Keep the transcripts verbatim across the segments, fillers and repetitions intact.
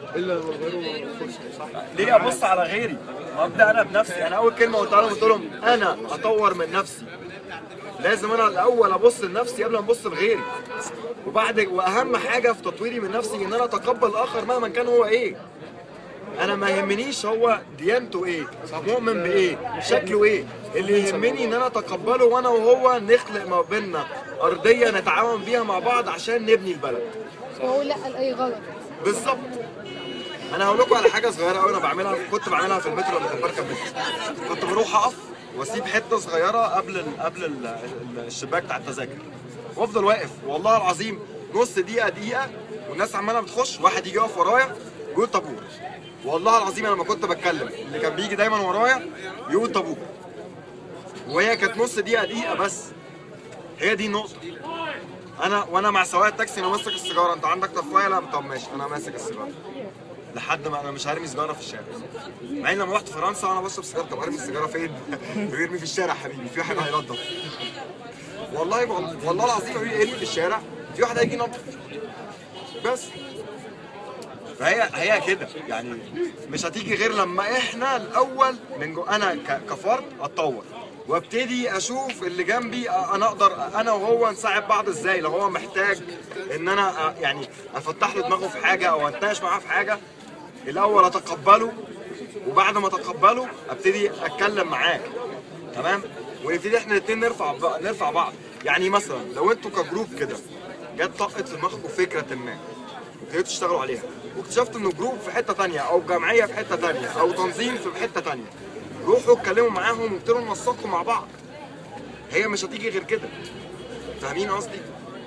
الا غيره فرصه صح. ليه ابص على غيري؟ ابدا انا بنفسي. انا اول كلمه قلتها لهم قلت لهم انا اطور من نفسي. لازم انا الاول ابص لنفسي قبل ما ابص لغيري. وبعد واهم حاجه في تطويري من نفسي ان انا اتقبل الاخر مهما كان هو ايه. انا ما يهمنيش هو ديانته ايه، مؤمن بايه، شكله ايه. اللي يهمني ان انا اتقبله وانا وهو نخلق ما بيننا ارضيه نتعاون بيها مع بعض عشان نبني البلد. وهو لا لاي غلط. بالظبط. انا هقول لكم على حاجه صغيره قوي انا بعملها، كنت بعملها في المترو لما كنت بركب مترو. كنت بروح اقف واسيب حته صغيره قبل ال قبل ال الشباك بتاع التذاكر وافضل واقف والله العظيم نص دقيقه دقيقه والناس عماله بتخش، واحد يجي يقف ورايا يقول طابور. والله العظيم انا لما كنت بتكلم اللي كان بيجي دايما ورايا يقول طابور. وهي كانت نص دقيقه دقيقه بس. هي دي النقطه. انا وانا مع سواق التاكسي انا ماسك السيجاره، انت عندك طفايه؟ لا. طب ماشي انا ماسك السيجاره لحد ما انا مش هرمي سيجاره في الشارع. مع ان لما رحت فرنسا وانا بشرب سيجاره، طب ارمي السيجاره فين؟ بيرمي في الشارع حبيبي، في واحد هينضف. والله والله العظيم ارمي في الشارع، في واحد هيجي ينضف. بس فهي هي كده يعني، مش هتيجي غير لما احنا الاول من جو انا كفرد اتطور وابتدي اشوف اللي جنبي انا اقدر انا وهو نساعد بعض ازاي. لو هو محتاج ان انا يعني افتح له دماغه في حاجه او اتناقش معاه في حاجه، الاول اتقبله وبعد ما اتقبله ابتدي اتكلم معاه. تمام؟ ونبتدي احنا الاثنين نرفع نرفع بعض. يعني مثلا لو انتوا كجروب كده جت طقت في دماغكم فكره ما وابتديتوا تشتغلوا عليها واكتشفت انه جروب في حته ثانيه او جمعيه في حته ثانيه او تنظيم في حته ثانيه، روحوا اتكلموا معاهم وابتدوا ننسقوا مع بعض. هي مش هتيجي غير كده. فاهمين قصدي؟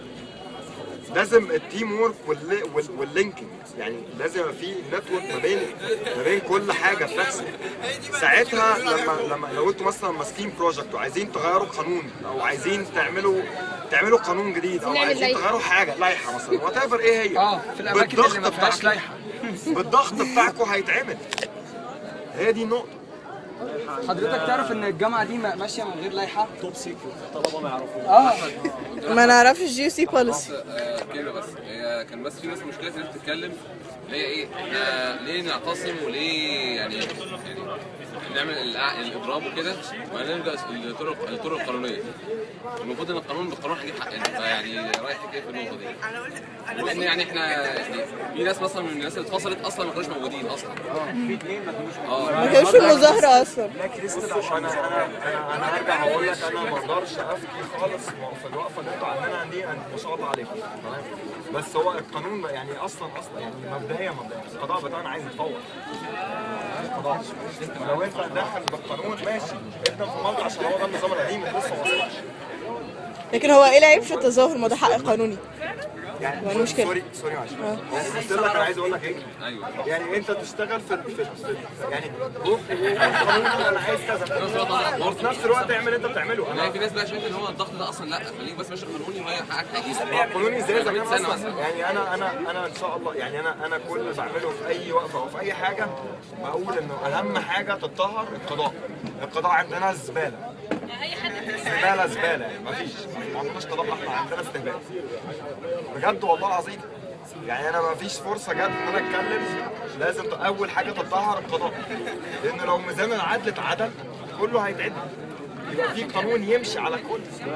لازم التيم وورك واللينكينج، يعني لازم يبقى في نتورك ما بين ما بين كل حاجه بتحصل. ساعتها لما لما لو انتوا مثلا ماسكين بروجكت وعايزين تغيروا قانون او عايزين تعملوا تعملوا قانون جديد او عايزين تغيروا حاجه لائحه مثلا وات ايفر ايه هي، اه في الاماكن اللي ما فيهاش لائحه بالضغط بتاعكم هيتعمل. هي دي النقطه. حضرتك تعرف ان الجامعه دي ماشيه من غير لائحه؟ توب سيكريت الطلبه ما يعرفوش. اه ما نعرفش الجي سي بوليسي كده. بس هي كان بس في ناس مشكله الناس بتتكلم اللي هي ايه، احنا ليه نعتصم وليه يعني يعني نعمل الاضراب وكده ونلجا للطرق الطرق القانونيه. المفروض ان القانون بالقانون هيجيب حقنا. فيعني رايح كيف في النقطه دي؟ لان يعني احنا يعني في ناس مثلا من الناس اللي اتفصلت اصلا ما كانوش موجودين اصلا. اه في اثنين ما كانوش اه ما كانش في المظاهره اصلا. لا كريستال عشان انا انا انا انا هرجع هقول لك انا ما اقدرش افتي خالص في الوقفه اللي انتوا عاملينها دي. ما شاء الله عليكم تمام. بس هو القانون يعني اصلا اصلا يعني مبدئيا مبدئيا القضاء بتاعنا عايز يتطور. القضاء لو انت داخل بالقانون ماشي ابدا في الموضوع عشان هو ده النظام القديم لسه ما وصلش. لكن هو ايه العيب في التظاهر؟ ما ده حق قانوني. يعني المشكلة. سوري سوري معلش. يعني قلت لك انا عايز اقول لك ايه؟ ايوه يعني انت تشتغل في في, في يعني روح القانون انا عايز كذا وفي نفس الوقت اعمل اللي انت بتعمله. انا في ناس بقى شايفه ان هو الضغط ده اصلا لا، خليك بس ماشي قانوني وهي حقك هيجي. قانوني ازاي اذا كان سنه اصلا مثلا. يعني انا انا انا ان شاء الله يعني انا انا كل اللي بعمله في اي وقفه او في اي حاجه بقول انه اهم حاجه تتطهر القضاء. القضاء عندنا زباله. زباله زباله يعني مفيش ما عندناش قضاء، احنا عندنا استهبال بجد والله العظيم. يعني انا ما فيش فرصه جت ان انا اتكلم. لازم اول حاجه تتطهر القضاء، لان لو ميزان العدل اتعدل كله هيتعدل، يبقى في قانون يمشي على الكل.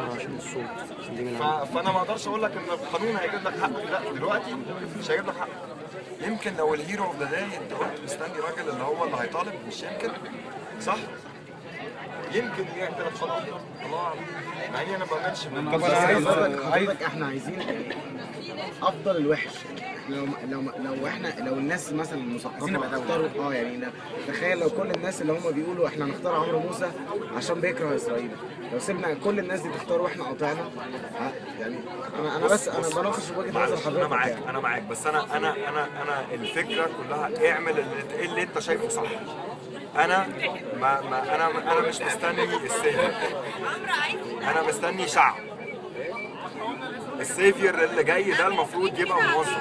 فانا ما اقدرش اقول لك ان القانون هيجيب لك حقك، لا دلوقتي مش هيجيب لك حقك. يمكن لو الهيرو اوف ذا داي انت قلت مستني راجل اللي هو اللي هيطالب، مش يمكن صح؟ يمكن يعمل القضاء الله اعلم، مع اني انا ما بعملش. طب انا عايز حضرتك احنا عايزين افضل الوحش. لو لو لو احنا لو الناس مثلا المثقفه اختاروا اه يعني تخيل لو كل الناس اللي هم بيقولوا احنا نختار عمرو موسى عشان بيكره اسرائيل، لو سيبنا كل الناس دي تختار واحنا قاطعنا يعني انا انا بس انا بناقش وجهه نظر حضرتك. انا معاك انا معاك بس انا انا انا انا الفكره كلها اعمل اللي, اللي انت شايفه صح. انا ما, ما انا انا مش مستني السيفير، انا مستني شعب. السيفير اللي جاي ده المفروض يبقى موظف.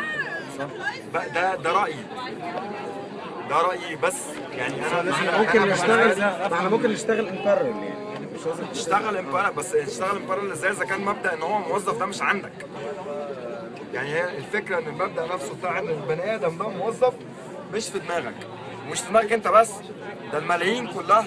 ده ده رايي ده رايي بس يعني انا احنا ممكن نشتغل احنا ممكن نشتغل امبارل يعني مش لازم تشتغل امبارل. بس تشتغل امبارل ازاي اذا كان مبدا ان هو موظف ده مش عندك؟ يعني هي الفكره ان المبدا نفسه بتاع ان البني ادم ده موظف مش في دماغك، ومش في دماغك انت بس، ده الملايين كلها،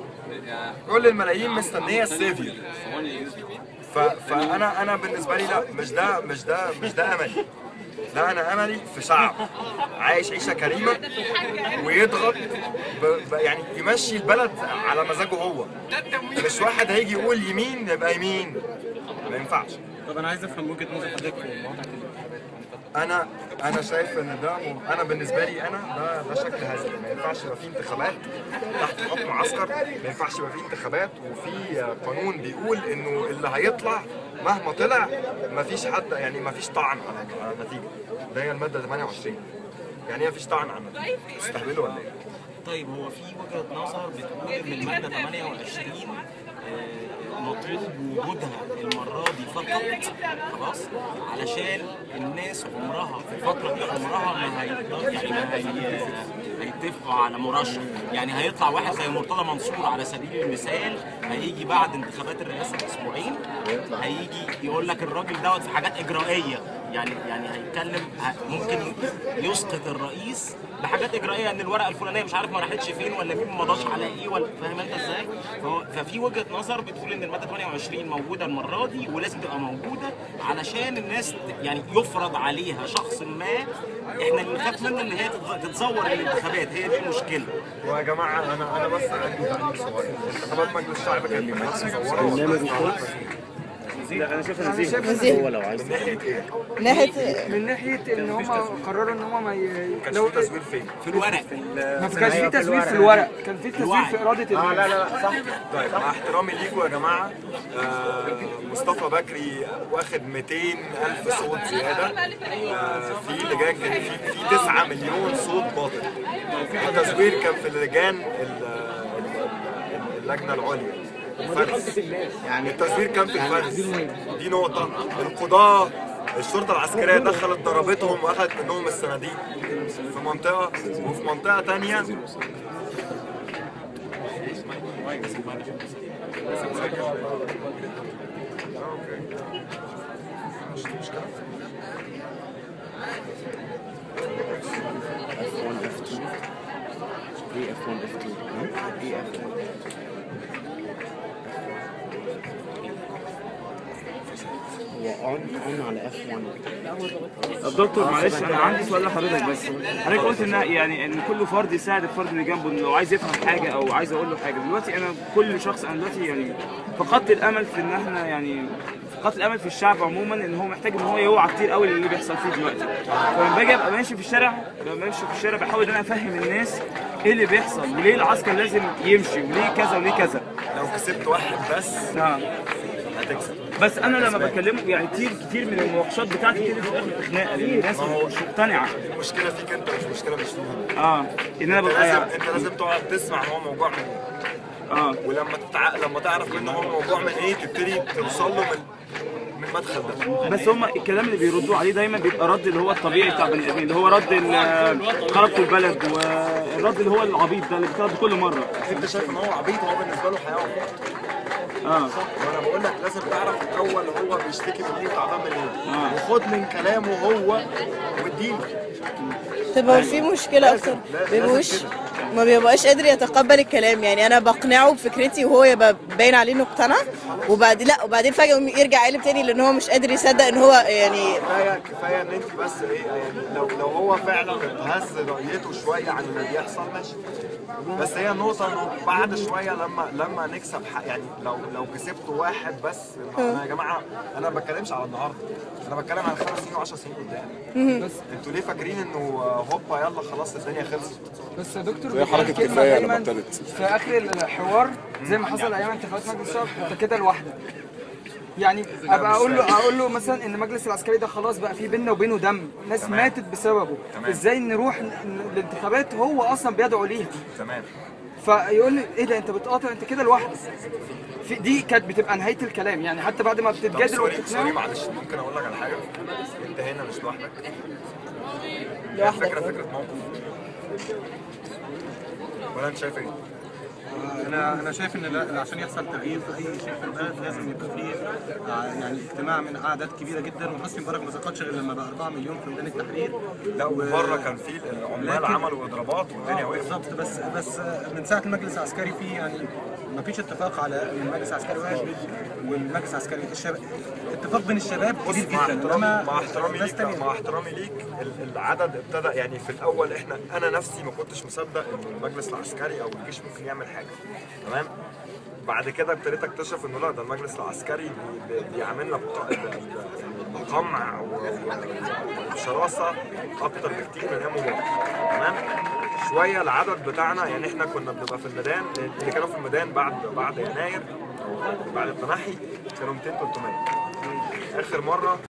كل الملايين مستنيه السيفير. ف... فانا انا بالنسبه لي لا، مش ده مش ده مش ده املي. لا، انا املي في شعب عايش عيشه كريمه ويضغط ب... ب... يعني يمشي البلد على مزاجه هو، مش واحد هيجي يقول يمين يبقى يمين، ما ينفعش. طب انا عايز افهم وجهه نظر حضرتك في الموضوع ده. انا انا شايف ان ده م... انا بالنسبه لي انا ده ده شكل هزلي. ما ينفعش يبقى في انتخابات تحت حكم عسكر، ما ينفعش يبقى في انتخابات وفي قانون بيقول انه اللي هيطلع مهما طلع ما فيش حد، يعني ما فيش طعن على النتيجه. ده هي الماده ثمانية وعشرين. يعني ايه ما فيش طعن على النتيجه؟ تستهبلوا ولا ايه؟ طيب هو في وجهه نظر بتقول ان الماده ثمانية وعشرين مطلوب وجودها المره دي فقط خلاص علشان الناس عمرها في الفتره دي عمرها ما هيقدر يعني ما هي هيتفقوا على مرشح. يعني هيطلع واحد زي مرتضى منصور على سبيل المثال، هيجي بعد انتخابات الرئاسه باسبوعين هيجي يقول لك الراجل دوت في حاجات اجرائيه، يعني يعني هيتكلم ممكن يسقط الرئيس بحاجات اجرائيه ان الورقه الفلانيه مش عارف ما راحتش فين ولا مين ما مضاش على ايه، ولا فاهم انت ازاي؟ ففي وجهه نظر بتقول ان الماده ثمانية وعشرين موجوده المره دي ولازم تبقى موجوده علشان الناس يعني يفرض عليها شخص ما احنا اللي نخاف منه ان هي تتزور الانتخابات، هي دي المشكله. ويا جماعه انا انا بس عندي تعليق صغير، انتخابات مجلس الشعب كانت مزوره. لا انا شايف ان نزيه هو لو عايز. من ناحيه ايه؟ ناحيه من ناحيه ان هم قرروا ان هم ما ي... كانش في تزوير فين؟ في الورق ما كانش في تزوير في الورق، كان في تزوير في اراده الناس. اه لا لا لا صح. طيب مع احترامي ليكوا يا جماعه، آه مصطفى بكري واخد مئتين ألف صوت زياده، آه في لجان كان في في تسعة مليون صوت باطل. التزوير كان في اللجان اللجنه العليا الفرز، يعني التزوير كان في الفرز. دي نقطه. القضاه الشرطه العسكريه دخلت ضربتهم واخذت منهم الصناديق في منطقه، وفي منطقه ثانيه الدكتور معلش انا عندي سؤال لحضرتك بس. حضرتك قلت ان يعني ان كل فرد يساعد الفرد اللي جنبه لو عايز يفهم حاجه او عايز اقول له حاجه. دلوقتي انا كل شخص انا دلوقتي يعني فقدت الامل في ان احنا يعني فقدت الامل في الشعب عموما ان هو محتاج ان هو يوعى كتير قوي اللي بيحصل فيه دلوقتي. فلما باجي ابقى ماشي في الشارع ببقى ماشي في الشارع بحاول ان انا افهم الناس ايه اللي بيحصل وليه العسكر لازم يمشي وليه كذا وليه كذا. لو كسبت واحد بس نعم هتكسب. بس انا لما بكلمه يعني كتير كتير من المناقشات بتاعتي كده في الاخر خناقه لان الناس مش مقتنعه. المشكله فيك انت مش مشكله مش فيهم. اه ان انا انت ببقى لازم يعني انت لازم تقعد تسمع هو موضوع من ايه. اه ولما تتع... لما تعرف ان هو موضوع من ايه تبتدي توصل له من من المدخل ده. بس هم الكلام اللي بيردوا عليه دايما بيبقى رد اللي هو الطبيعي بتاع بني ادمين، اللي هو رد خربتوا البلد، والرد اللي هو العبيط ده اللي بيترد كل مره. انت شايف ان هو عبيط وهو بالنسبه له حياه وموت. اه وانا بقول لك لازم تعرف الاول هو بيشتكي من ايه وتعبان من ايه، آه. وخد من كلامه هو واديله. طب هو في مشكله اكتر بيبقوش ما بيبقاش قادر يتقبل الكلام، يعني انا بقنعه بفكرتي وهو يبقى باين عليه انه اقتنع، وبعدين لا وبعدين فجاه يرجع يقلب تاني لان هو مش قادر يصدق ان هو يعني كفايه كفايه ان انت بس ايه يعني لو لو هو فعلا هز رؤيته شويه عن اللي بيحصل ماشي. بس هي النقطه انه بعد شويه لما لما نكسب حق يعني لو لو كسبتوا واحد بس. انا يا جماعه انا ما بتكلمش على النهارده، انا بتكلم على خمس سنين وعشر سنين قدام. بس انتوا ليه فاكرين انه هوبا يلا خلاص الدنيا خلصت؟ بس يا دكتور هي حركه كفايه دايما في اخر الحوار زي ما حصل ايام انتخابات مجلس الشعب انت كده لوحدك. يعني ابقى اقول له اقول له مثلا ان المجلس العسكري ده خلاص بقى في بيننا وبينه دم، ناس تمام. ماتت بسببه. تمام. ازاي نروح الانتخابات هو اصلا بيدعو ليها؟ تمام. فيقول لي ايه ده انت بتقاطع انت كده لوحدك. في دي كانت بتبقى نهايه الكلام، يعني حتى بعد ما بتتجادل وتقنعه. سوري معلش ممكن اقول لك على حاجه؟ انت هنا مش لوحدك. لوحدك. فكره فكره موقف. ولا انت شايف ايه؟ انا انا شايف ان لا- عشان يحصل تغيير في اي شيء في البلد لازم يبقى فيه آه، يعني اجتماع من اعداد كبيره جدا، وحسني مبارك ما سقطش غير لما بقى أربعة مليون في ميدان التحرير. لا وبره كان في العمال لكن- عملوا اضرابات والدنيا آه، وقفت. بالظبط. بس بس من ساعه المجلس العسكري فيه يعني ما فيش اتفاق على ان المجلس العسكري واحد والمجلس العسكري الشباب، اتفاق بين الشباب بص كبير مع جدا. احترامي انما مع احترامي ناس ليك تانية مع احترامي ليك ال- العدد ابتدى يعني في الاول احنا انا نفسي ما كنتش مصدق ان المجلس العسكري او الجيش ممكن يعمل حاجه تمام. بعد كده ابتديت اكتشف انه لا ده المجلس العسكري بي- بي- بيعاملنا بق- ب- ب- بقمع وشراسه اكتر بكتير من ايام مبارك تمام. شويه العدد بتاعنا يعني احنا كنا بنبقى في الميدان، اللي كانوا في الميدان بعد بعد يناير او بعد التنحي كانوا مئتين تلتمية. اخر مره